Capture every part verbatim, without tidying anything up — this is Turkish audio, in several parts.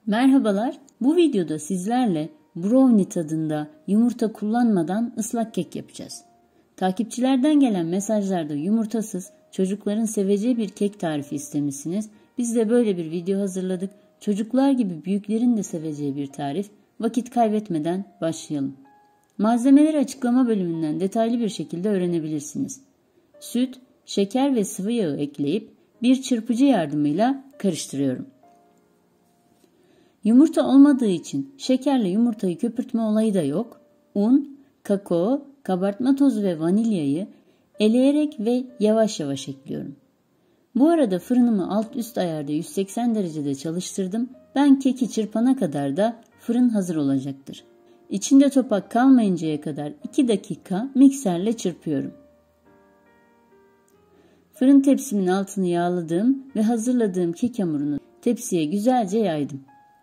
Merhabalar, bu videoda sizlerle brownie tadında yumurta kullanmadan ıslak kek yapacağız. Takipçilerden gelen mesajlarda yumurtasız, çocukların seveceği bir kek tarifi istemişsiniz. Biz de böyle bir video hazırladık. Çocuklar gibi büyüklerin de seveceği bir tarif. Vakit kaybetmeden başlayalım. Malzemeleri açıklama bölümünden detaylı bir şekilde öğrenebilirsiniz. Süt, şeker ve sıvı yağı ekleyip bir çırpıcı yardımıyla karıştırıyorum. Yumurta olmadığı için şekerle yumurtayı köpürtme olayı da yok. Un, kakao, kabartma tozu ve vanilyayı eleyerek ve yavaş yavaş ekliyorum. Bu arada fırınımı alt üst ayarda yüz seksen derecede çalıştırdım. Ben keki çırpana kadar da fırın hazır olacaktır. İçinde topak kalmayıncaya kadar iki dakika mikserle çırpıyorum. Fırın tepsimin altını yağladım ve hazırladığım kek hamurunu tepsiye güzelce yaydım.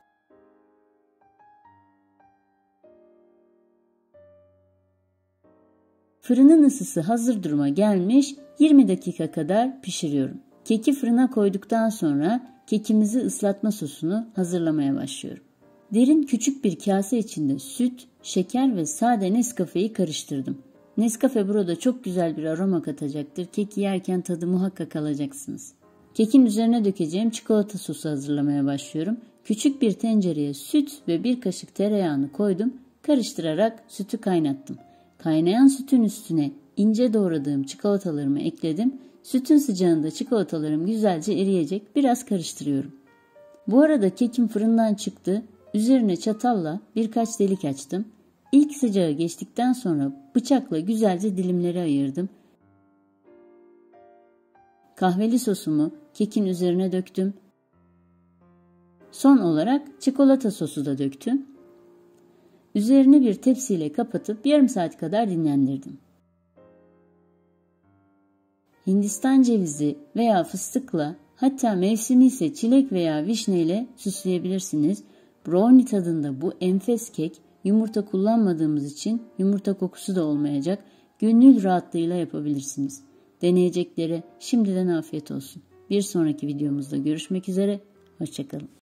Fırının ısısı hazır duruma gelmiş, yirmi dakika kadar pişiriyorum. Keki fırına koyduktan sonra kekimizi ıslatma sosunu hazırlamaya başlıyorum. Derin küçük bir kase içinde süt, şeker ve sade Nescafe'yi karıştırdım. Nescafe burada çok güzel bir aroma katacaktır. Keki yerken tadı muhakkak alacaksınız. Kekin üzerine dökeceğim çikolata sosu hazırlamaya başlıyorum. Küçük bir tencereye süt ve bir kaşık tereyağını koydum. Karıştırarak sütü kaynattım. Kaynayan sütün üstüne ince doğradığım çikolatalarımı ekledim. Sütün sıcağında çikolatalarım güzelce eriyecek. Biraz karıştırıyorum. Bu arada kekim fırından çıktı. Üzerine çatalla birkaç delik açtım. İlk sıcağı geçtikten sonra bıçakla güzelce dilimleri ayırdım. Kahveli sosumu kekin üzerine döktüm. Son olarak çikolata sosu da döktüm. Üzerini bir tepsiyle kapatıp yarım saat kadar dinlendirdim. Hindistan cevizi veya fıstıkla, hatta mevsimi ise çilek veya vişne ile süsleyebilirsiniz. Brownie tadında bu enfes kek yumurta kullanmadığımız için yumurta kokusu da olmayacak. Gönül rahatlığıyla yapabilirsiniz. Deneyeceklere şimdiden afiyet olsun. Bir sonraki videomuzda görüşmek üzere. Hoşça kalın.